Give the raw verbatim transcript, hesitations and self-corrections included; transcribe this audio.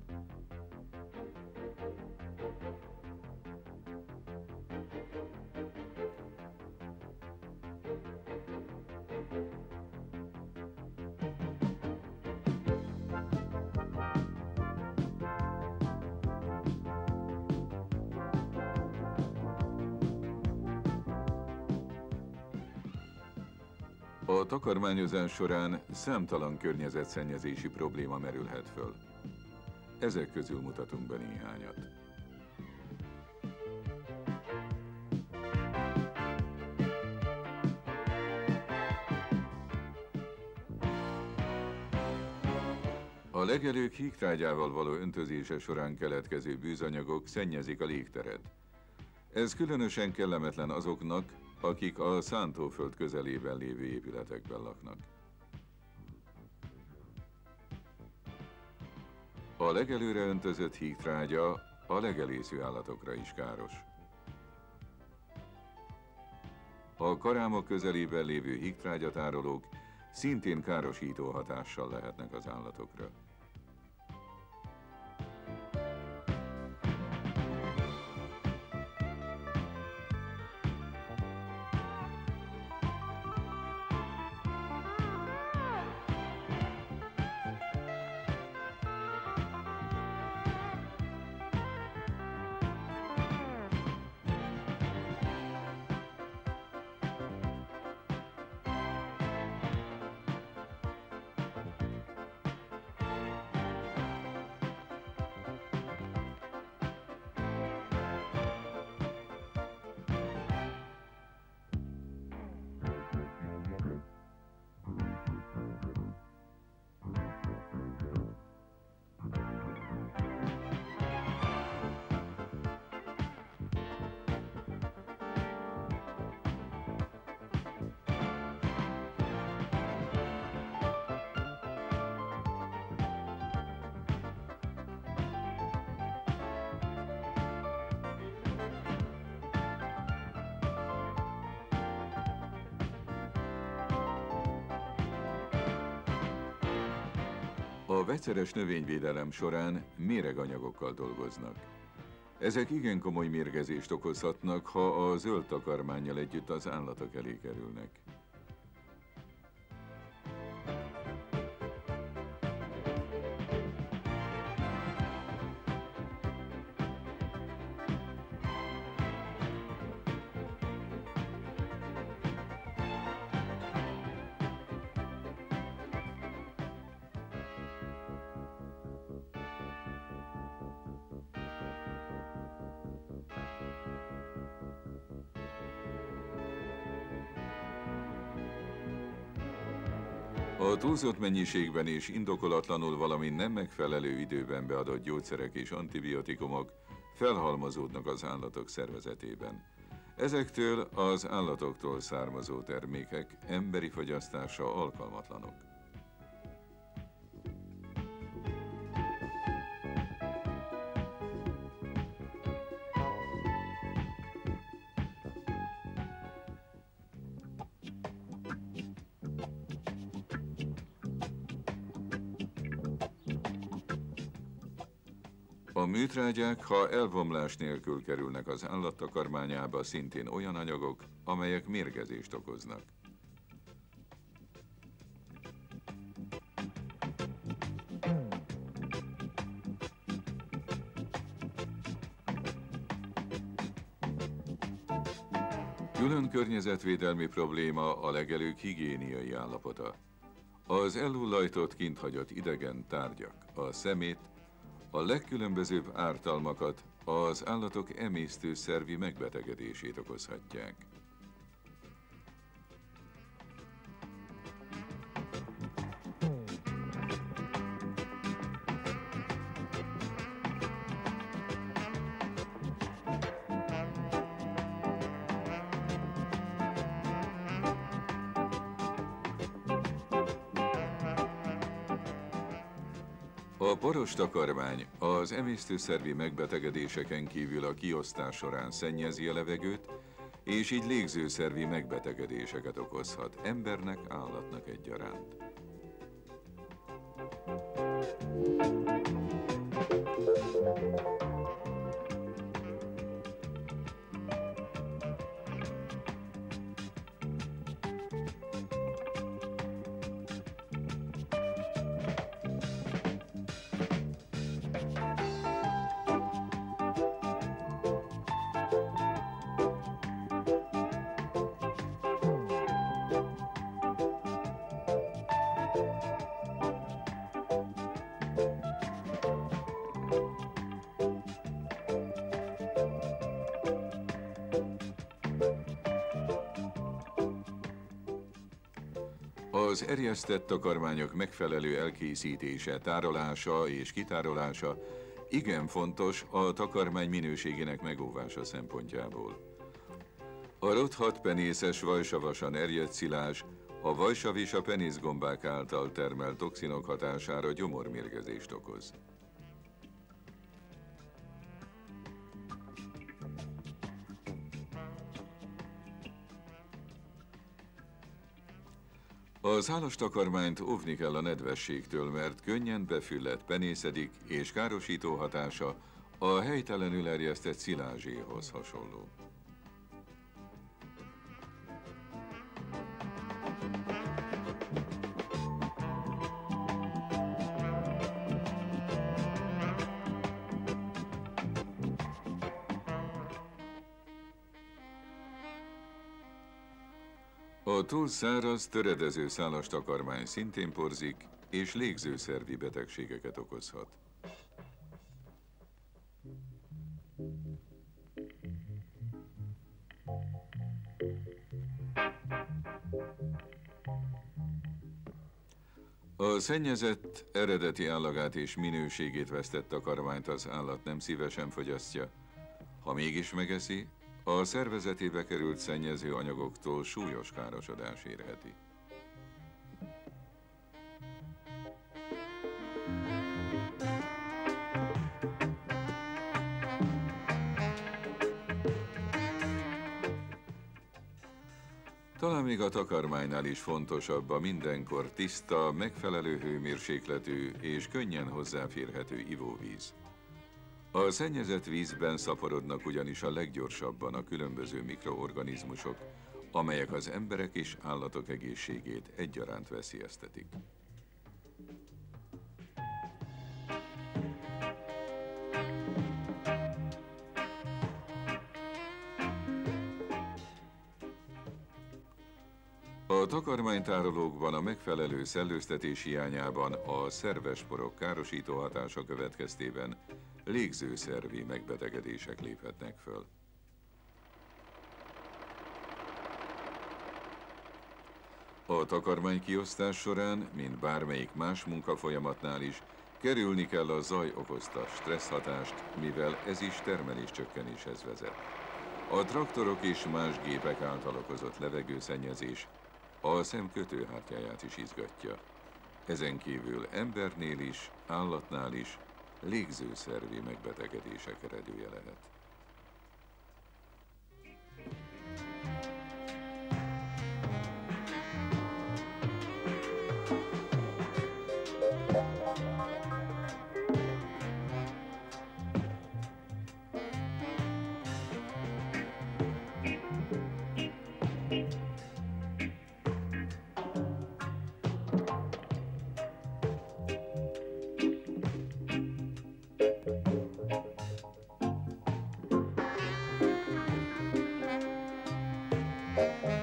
A takarmányozás során számtalan környezetszennyezési probléma merülhet föl. Ezek közül mutatunk be néhányat. A legelők hígtrágyával való öntözése során keletkező bűzanyagok szennyezik a légteret. Ez különösen kellemetlen azoknak, akik a szántóföld közelében lévő épületekben laknak. A legelőre öntözött hígtrágya a legelésző állatokra is káros. A karámok közelében lévő hígtrágyatárolók szintén károsító hatással lehetnek az állatokra. A vegyszeres növényvédelem során méreganyagokkal dolgoznak. Ezek igen komoly mérgezést okozhatnak, ha a zöld takarmánnyal együtt az állatok elé kerülnek. A túlzott mennyiségben és indokolatlanul, valamint nem megfelelő időben beadott gyógyszerek és antibiotikumok felhalmozódnak az állatok szervezetében. Ezektől az állatoktól származó termékek emberi fogyasztása alkalmatlanok. A műtrágyák, ha elvomlás nélkül kerülnek az állattakarmányába, szintén olyan anyagok, amelyek mérgezést okoznak. Külön környezetvédelmi probléma a legelők higiéniai állapota. Az elhullajtott, kinthagyott idegen tárgyak, a szemét, a legkülönbözőbb ártalmakat, az állatok emésztőszervi megbetegedését okozhatják. A poros takarmány az emésztőszervi megbetegedéseken kívül a kiosztás során szennyezi a levegőt, és így légzőszervi megbetegedéseket okozhat embernek, állatnak egyaránt. Az erjesztett takarmányok megfelelő elkészítése, tárolása és kitárolása igen fontos a takarmány minőségének megóvása szempontjából. A rothadt penészes vajsavasan erjedt szilás a vajsav és a penészgombák által termelt toxinok hatására gyomormérgezést okoz. A szálas takarmányt óvni kell a nedvességtől, mert könnyen befülled, penészedik, és károsító hatása a helytelenül erjesztett szilázséhoz hasonló. A túl száraz, töredező szálas takarmány szintén porzik, és légzőszervi betegségeket okozhat. A szennyezett, eredeti állagát és minőségét vesztett takarmányt az állat nem szívesen fogyasztja. Ha mégis megeszi, a szervezetébe került szennyező anyagoktól súlyos károsodás érheti. Talán még a takarmánynál is fontosabb a mindenkor tiszta, megfelelő hőmérsékletű és könnyen hozzáférhető ivóvíz. A szennyezett vízben szaporodnak ugyanis a leggyorsabban a különböző mikroorganizmusok, amelyek az emberek és állatok egészségét egyaránt veszélyeztetik. A takarmánytárolókban a megfelelő szellőztetés hiányában a szerves porok károsító hatása következtében légzőszervi megbetegedések léphetnek föl. A takarmánykiosztás során, mint bármelyik más munkafolyamatnál is, kerülni kell a zaj okozta stressz hatást, mivel ez is termeléscsökkenéshez vezet. A traktorok és más gépek által okozott levegőszennyezés a szem kötőhártyáját is izgatja. Ezen kívül embernél is, állatnál is légzőszervi megbetegedések eredője lehet. Thank you.